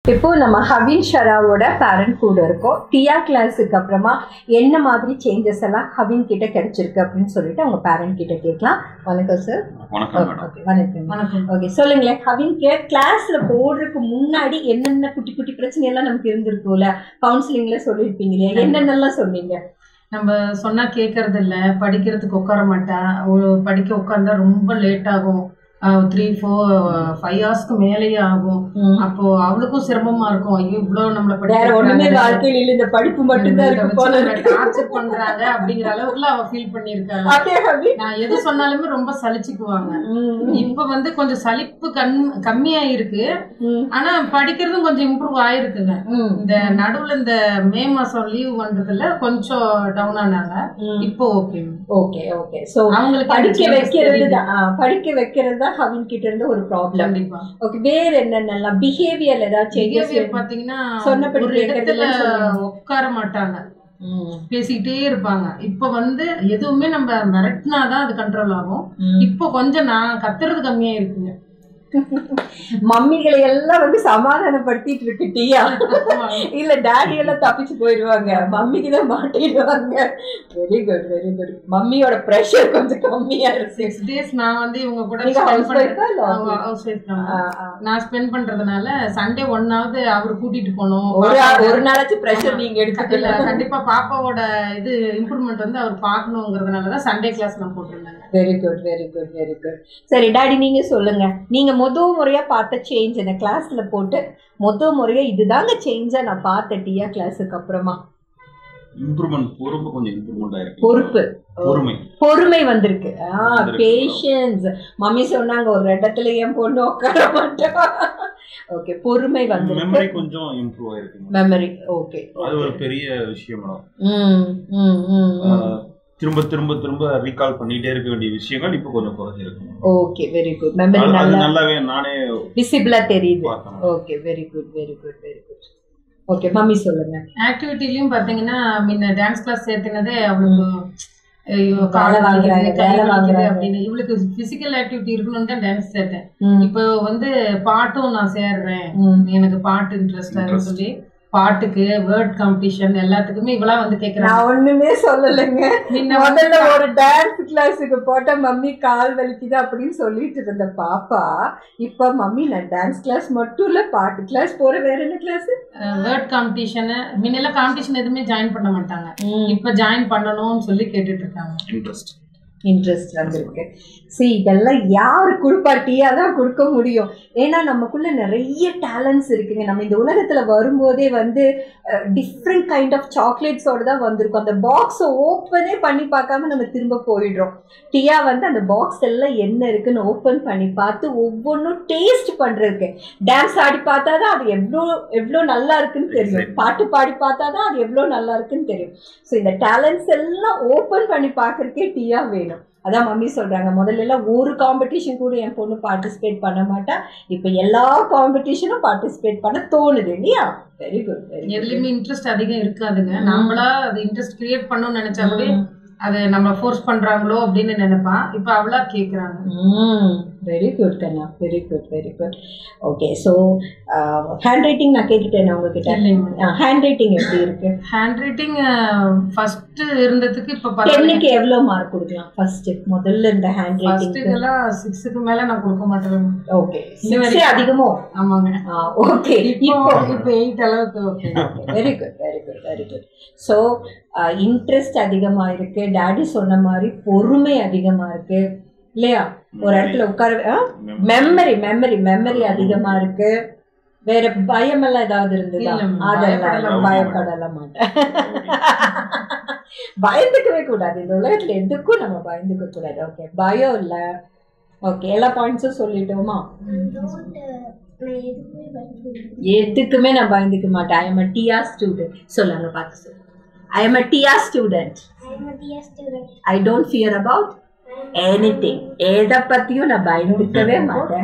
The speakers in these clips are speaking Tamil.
இப்போ நம்ம ஹவின் ஷராவோட பேரண்ட் கூட இருக்கோம். டியா கிளாஸுக்கு அப்புறமா என்ன மாதிரி சேஞ்சஸ் எல்லாம் ஹவின் கிட்ட கிடைச்சிருக்கு அப்படின்னு சொல்லிட்டு அவங்க பேரண்ட் கிட்ட கேட்கலாம். வணக்கம் சார். வணக்கம். ஓகே, சொல்லுங்களேன். ஹவின் கிளாஸ்ல போடுறதுக்கு முன்னாடி என்னென்ன குட்டி குட்டி பிரச்சனை எல்லாம் நமக்கு இருந்திருக்கும்ல, கவுன்சிலிங்ல சொல்லியிருப்பீங்க இல்லையா, என்னென்னலாம் சொன்னீங்க? நம்ம சொன்னா கேட்கறது இல்லை, படிக்கிறதுக்கு உட்கார மாட்டேன், படிக்க உட்கார்ந்தா ரொம்ப லேட் ஆகும், 3-4-5 ஹவர்ஸ்க்கு மேலேயே ஆகும். அப்போ அவளுக்கும் சிரமமா இருக்கும். ஐயோ இவ்வளவு நம்மள வாழ்க்கையில இந்த படிப்பு மட்டும்தான் டார்ச்சர் பண்றாங்க அப்படிங்கிற அளவுக்குல அவ ஃபீல் பண்ணிருக்காங்க. நான் எது சொன்னாலுமே ரொம்ப சலிச்சுக்குவாங்க. இப்ப வந்து கொஞ்சம் சலிப்பு கம்மியா இருக்கு. ஆனா படிக்கிறதும் கொஞ்சம் இம்ப்ரூவ் ஆயிருக்குங்க. இந்த நடுவுல இந்த மே மாசம் லீவ் வந்ததுல கொஞ்சம் டவுன் ஆனாங்க. இப்போ ஓகே ஓகே ஓகே. சோ அவங்களுக்கு படிக்க வைக்கிறது ஹவின் கிட்ட இருந்து ஒரு ப்ராப்ளம். ஓகே, வேற என்னென்ன பிஹேவியர் ஏதாவது சேஞ்சஸ் பாத்தீங்கன்னா, சொன்னபடி ஒரு இடத்துல உட்கார மாட்டாங்க, பேசிக்கிட்டே இருப்பாங்க. இப்ப வந்து எதுவுமே நம்ம மிரட்டினாதான் அது கண்ட்ரோல் ஆகும். இப்போ கொஞ்சம் நான் கத்துறது கம்மியா இருக்குங்க. மம்மிகளை எல்லாம் வந்து சமாதானப்படுத்திட்டு இருக்கு டியா. இல்ல டாடி எல்லாம் தப்பிச்சு போயிடுவாங்க, மம்மிக்கு தான் மாட்டிடுவாங்க. Very good very good. மம்மியோட பிரஷர் கொஞ்சம் கம்மியா இருக்கு. 6 days நான் வந்து இவங்க கூட நான் ஸ்பெண்ட் பண்றதுனால சண்டே ஒன்னாவது அவரு கூட்டிட்டு போனோம். ஒரு நாளாச்சும் பிரஷர் நீங்க எடுக்கல. கண்டிப்பா பாப்பாவோட இது இம்ப்ரூவ்மெண்ட் வந்து அவர் பாக்கணுங்கிறதுனாலதான் சண்டே கிளாஸ் நான் போட்டிருந்தேன். Very good very good very good. சரி டாடி, நீங்க சொல்லுங்க. நீங்க முதல் முறையா பார்த்த சேஞ்ச் என்ன? கிளாஸ்ல போட்டு முதல் முறையா இதுதாங்க சேஞ்சா நான் பார்த்தேன் டியா கிளாஸுக்கு அப்புறமா. இம்ப்ரூவ்மென்ட், பொறுப்பு கொஞ்சம் இம்ப்ரூவ்மென்ட் ஆயிருக்கு. பொறுமை வந்திருக்கு. பேஷன்ஸ். மம்மி சொன்னாங்க ஒரு இடத்துல என் பொண்ணு உட்கார மாட்டா. ஓகே, பொறுமை வந்திருக்கு. மெமரி கொஞ்சம் இம்ப்ரூவ் ஆயிருக்கு. மெமரி ஓகே, அது ஒரு பெரிய விஷயம். திரும்ப திரும்ப திரும்ப ரீகால் பண்ணிட்டே இருக்க வேண்டிய விஷயங்கள் இப்போ கொஞ்சம் குறைஞ்சிருக்கு. Okay, very good. மெமரி நல்லாவே நானே விசிபிளா தெரியுது. Okay, very good very good very good. Okay, mummy சொல்லுங்க. ஆக்டிவிட்டிலயும் பாத்தீங்கன்னா முன்ன டான்ஸ் கிளாஸ் சேர்த்துனதே அவளுக்கு அப்படின்னு இவளுக்கு பிசிக்கல் ஆக்டிவிட்டி இருக்கணும்னு தான் டான்ஸ் சேர்த்தேன். இப்போ வந்து பாட்டும் நான் சேர்றேன், எனக்கு பாட்டு இன்ட்ரெஸ்ட் சொல்லி பாட்டுக்கு வேர்ட் காம்படிஷன் எல்லாத்துக்குமே இவளா வந்து கேக்குறாங்க. நான் ஒண்ணுமே சொல்லலைங்க. முதல்ல ஒரு டான்ஸ் கிளாஸுக்கு போட்ட மம்மி கால் வலிக்குது அப்படின்னு சொல்லிட்டு இருந்த பாப்பா இப்ப மம்மி நான் டான்ஸ் கிளாஸ் மட்டும் இல்ல பாட்டு கிளாஸ் போற. வேற என்ன கிளாஸ்? Word competition. முன்னெல்லாம் காம்படிஷன் எதுவுமே ஜாயின் பண்ண மாட்டாங்க, இப்ப ஜாயின் பண்ணணும்னு சொல்லி கேட்டுட்டு இருக்காங்க. இன்ட்ரெஸ்ட் வந்திருக்கு. சரி, இதெல்லாம் யாரு கொடுப்பா? டியா தான் கொடுக்க முடியும். ஏன்னா நமக்குள்ள நிறைய டேலண்ட்ஸ் இருக்குங்க. நம்ம இந்த உலகத்துல வரும்போதே வந்து டிஃப்ரெண்ட் கைண்ட் ஆஃப் சாக்லேட்ஸோட தான் வந்திருக்கும். அந்த பாக்ஸை ஓப்பனே பண்ணி பார்க்காம நம்ம திரும்ப போயிடுறோம். டியா வந்து அந்த பாக்ஸ் எல்லாம் என்ன இருக்குன்னு ஓப்பன் பண்ணி பார்த்து ஒவ்வொன்றும் டேஸ்ட் பண்றதுக்கு, டான்ஸ் ஆடி பார்த்தாதான் அது எவ்வளோ நல்லா இருக்குன்னு தெரியும், பாட்டு பாடி பார்த்தாதான் அது எவ்வளோ நல்லா இருக்குன்னு தெரியும். ஸோ இந்த டேலண்ட்ஸ் எல்லாம் ஓப்பன் பண்ணி பார்க்கறதுக்கே டியா வேணும். அதான் மம்மி சொல்றாங்க, முதல்ல எல்லாம் ஒரு காம்படிஷன் கூட என் பொண்ணு பார்ட்டிசிபேட் பண்ண மாட்டா, இப்ப எல்லா காம்படிஷனும் பார்ட்டிசிபேட் பண்ண தோணுது இல்லையா? Very good. எதுலயுமே இன்ட்ரெஸ்ட் அதிகம் இருக்காதுங்க. நம்மளா அது இன்ட்ரெஸ்ட் கிரியேட் பண்ணணும்னு நினைச்சாலே அது நம்ம ஃபோர்ஸ் பண்றாங்களோ அப்படின்னு நினைப்பான். இப்ப அவளா கேக்குறாங்க. வெரி குட் கண்ணா, very good very good. Okay, so handwriting நான் கேட்டுட்டேன் உங்ககிட்ட. ஹேண்ட் ரைட்டிங் எப்படி இருக்கு? ஹேண்ட் ரைட்டிங் ஃபர்ஸ்ட் இருந்ததுக்கு இப்ப 10க்கு எவ்வளவு மார்க் கொடுக்கலாம்? ஃபர்ஸ்ட் முதல்ல இந்த ஹேண்ட் ரைட்டிங் எல்லாம் 6க்கு மேல நான் கொடுக்க மாட்டேன். ஓகே, 6 அதிகமோ? ஆமாங்க. ஓகே, இப்போ 8 அளவுக்கு. Okay, very good very good very good. So interest அதிகமா இருக்கு, டாடி சொன்ன மாதிரி பொறுமை அதிகமா இருக்கு இல்லையா? ஒரு இடத்துல உட்கார மெமரி மெமரி மெமரி அதிகமா இருக்கு. வேற பயம் எல்லாம் ஏதாவது இருந்ததா? அதெல்லாம் பயப்படல மாட்டேன். பயந்துக்கவே கூடாது. இந்த உலகத்துல எதுக்கும் நம்ம பயந்துக்க கூடாது. ஓகே, பயம் இல்ல. ஓகே, எல்லா பாயிண்ட்ஸும் சொல்லிட்டோமா? எதுக்குமே நான் பயந்துக்க மாட்டேன். I am a TIA student. சொல்லுங்க பார்த்து சொல்லு. I am a TIA student. I don't fear about anything. எதை பத்தியும் நான் பயந்துக்கவே மாட்டேன்.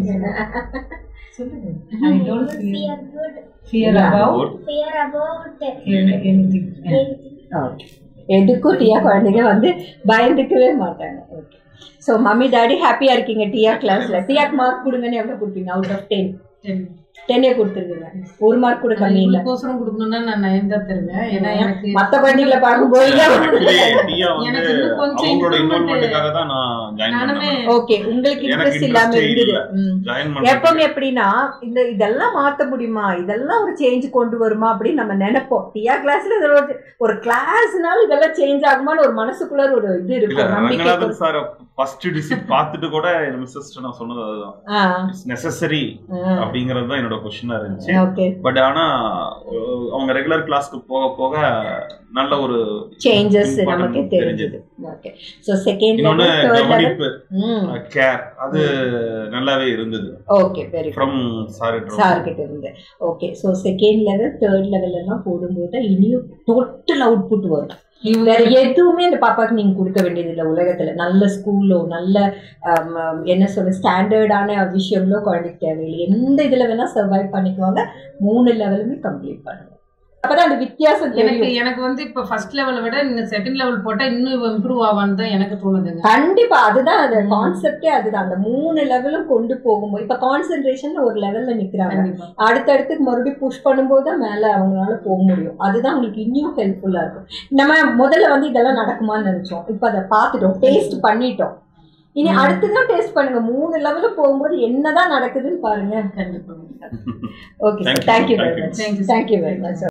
I don't fear about anything. Okay, எதுக்கும் டியா குழந்தைங்க வந்து பயந்துக்கவே மாட்டாங்க. ஓகே, ஸோ மம்மி டாடி ஹாப்பியா இருக்கீங்க டியா கிளாஸ்ல? டியாக்கு மார்க் கொடுங்கன்னு எவ்வளவு கொடுப்பீங்க அவுட் ஆஃப் 10? 10 கொடுத்துருங்க. 1 மார்க் கூட கம்மி இல்ல. கோசரம் கொடுக்கணும்னா நான் 9 தான் தருவேன். ஏன்னா எனக்கு மத்த பண்டிகைல பாக்கும்போது எனக்கு இன்னும் கொஞ்சம் இன்வால்வ்மென்ட்காக தான் நான் ஜாயின் பண்ணேன். ஓகே, உங்களுக்கு இன்ட்ரஸ்ட் இல்லாம இருந்தது. எப்பவும் எப்படின்னா இதெல்லாம் மாத்த முடியுமா, இதெல்லாம் ஒரு சேஞ்ச் கொண்டு வருமா அப்படின்னு நம்ம நினைப்போம். டிஆ கிளாஸ்ல ஒரு கிளாஸ்னால இதெல்லாம் சேஞ்ச் ஆகுமான்னு ஒரு மனசுக்குள்ள ஒரு இது இருக்கும். ரங்கநாதன் சார் ஃபர்ஸ்ட் டிசிட் பார்த்துட்டு கூட மிஸ்ஸஸ் நான் சொன்னது அதுதான், இட்ஸ் நெசசரி அப்படிங்கறது தான் என்னோட क्वेश्चनா இருந்துச்சு. பட் ஆனா அவங்க ரெகுலர் கிளாஸ்க்கு போக போக நல்ல ஒரு சேஞ்சஸ் நமக்கு தெரிஞ்சது. Okay, so second level, third level care அது நல்லாவே இருந்தது. Okay, very good. From sir கிட்ட இருந்து. Okay, so second level, third level எல்லாம் போடும்போது இன்னும் டோட்டல் அவுட்புட் வரும். வேற எதுவுமே இந்த பாப்பாக்கு நீங்க கொடுக்க வேண்டியது இல்லை உலகத்துல. நல்ல ஸ்கூலோ நல்ல என்ன சொல்ற ஸ்டாண்டர்டான விஷயங்களோ குழந்தைக்கு தேவையில்லை. எந்த இதுல வேணா சர்வைவ் பண்ணிக்குவாங்க. 3 லெவலுமே கம்ப்ளீட் பண்ணுங்க. அப்பதான் அந்த வித்தியாசம் எனக்கு வந்து இப்ப ஃபர்ஸ்ட் லெவலை விட நீங்க செகண்ட் லெவல் போட்டா இன்னும் இம்ப்ரூவ் ஆவான்னு தான் எனக்கு தோணுதுங்க. கண்டிப்பா, அதுதான் அந்த கான்செப்டே. அதுதான் அந்த 3 லெவலும் கொண்டு போகும்போது இப்ப கான்சென்ட்ரேஷன் ஒரு லெவல்ல நிக்கிறாங்க, அடுத்தடுத்து மறுபடியும் புஷ் பண்ணும்போது தான் மேல அவங்களால போக முடியும். அதுதான் உங்களுக்கு இன்னும் ஹெல்ப்ஃபுல்லா இருக்கும். நம்ம முதல்ல வந்து இதெல்லாம் நடக்குமான்னு நினைச்சோம், இப்ப அதை பார்த்துட்டோம், டேஸ்ட் பண்ணிட்டோம். இனி அடுத்துதான் டேஸ்ட் பண்ணுங்க. 3 லெவல்ல போகும்போது என்னதான் நடக்குதுன்னு பாருங்க. கண்டிப்பா. Okay, thank you very much.